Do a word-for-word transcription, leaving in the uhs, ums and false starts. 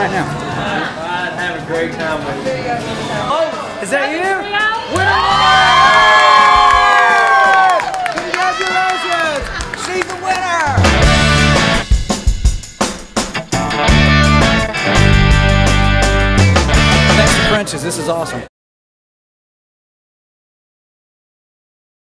right now. I'd have a great time with you. Oh, is that you? Winner! Congratulations! She's the winner! Thanks to French's. This is awesome.